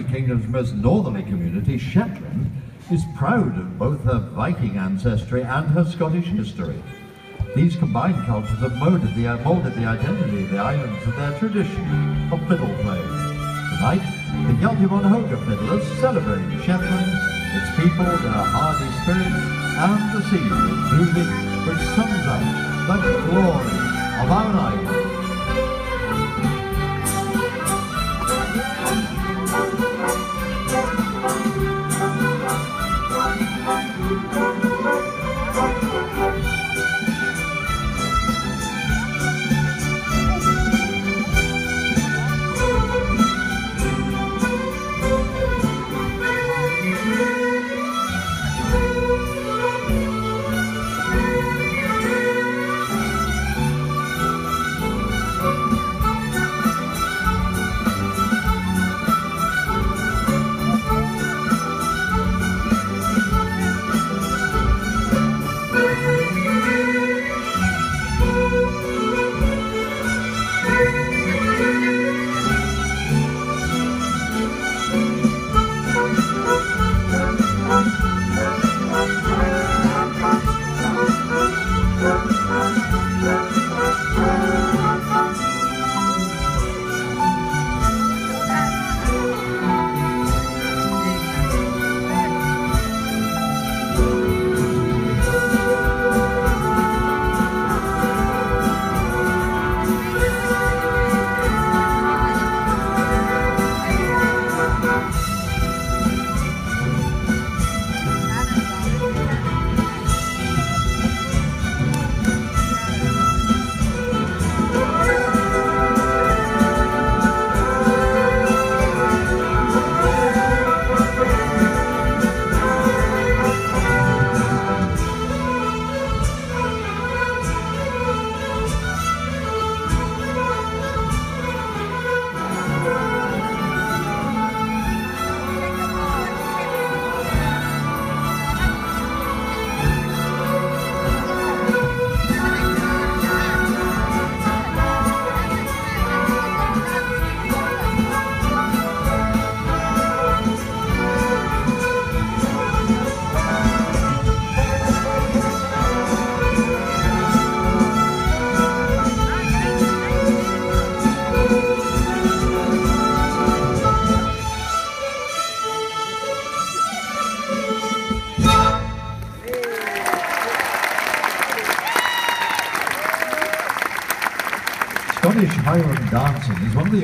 United Kingdom's most northerly community, Shetland, is proud of both her Viking ancestry and her Scottish history. These combined cultures have molded the identity of the islands with their tradition of fiddle playing. Tonight, the Hjalti von Hoge fiddlers celebrate Shetland, its people, their hardy spirit, and the sea with music which sums up the glory of our island. Scottish Highland dancing is one of the